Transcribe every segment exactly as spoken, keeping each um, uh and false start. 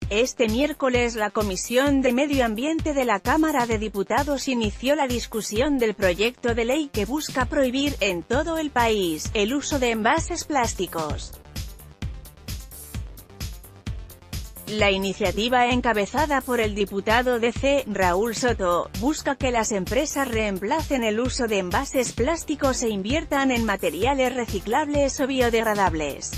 Este miércoles la Comisión de Medio Ambiente de la Cámara de Diputados inició la discusión del proyecto de ley que busca prohibir, en todo el país, el uso de envases plásticos. La iniciativa, encabezada por el diputado D C, Raúl Soto, busca que las empresas reemplacen el uso de envases plásticos e inviertan en materiales reciclables o biodegradables.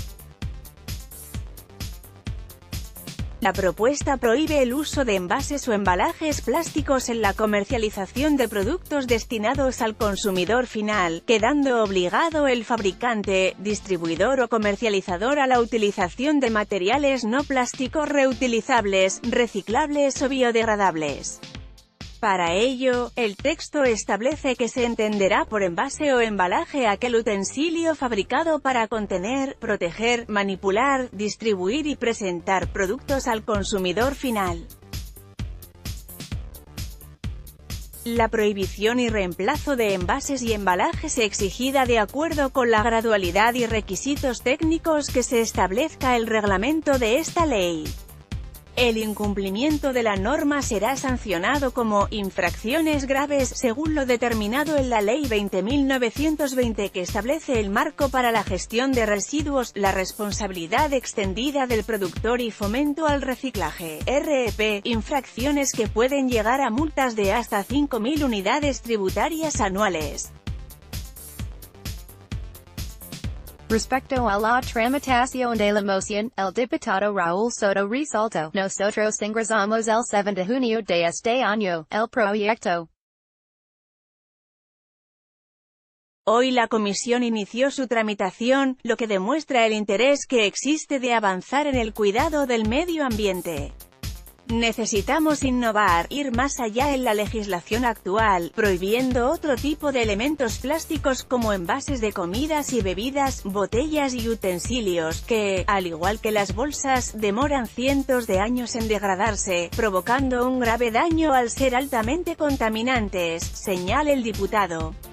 La propuesta prohíbe el uso de envases o embalajes plásticos en la comercialización de productos destinados al consumidor final, quedando obligado el fabricante, distribuidor o comercializador a la utilización de materiales no plásticos reutilizables, reciclables o biodegradables. Para ello, el texto establece que se entenderá por envase o embalaje aquel utensilio fabricado para contener, proteger, manipular, distribuir y presentar productos al consumidor final. La prohibición y reemplazo de envases y embalajes exigida de acuerdo con la gradualidad y requisitos técnicos que se establezca el reglamento de esta ley. El incumplimiento de la norma será sancionado como infracciones graves, según lo determinado en la Ley veinte mil novecientos veinte que establece el marco para la gestión de residuos, la responsabilidad extendida del productor y fomento al reciclaje, R E P, infracciones que pueden llegar a multas de hasta cinco mil unidades tributarias anuales. Respecto a la tramitación de la moción, el diputado Raúl Soto resaltó: nosotros ingresamos el siete de junio de este año, el proyecto. Hoy la comisión inició su tramitación, lo que demuestra el interés que existe de avanzar en el cuidado del medio ambiente. Necesitamos innovar, ir más allá en la legislación actual, prohibiendo otro tipo de elementos plásticos como envases de comidas y bebidas, botellas y utensilios, que, al igual que las bolsas, demoran cientos de años en degradarse, provocando un grave daño al ser altamente contaminantes, señala el diputado.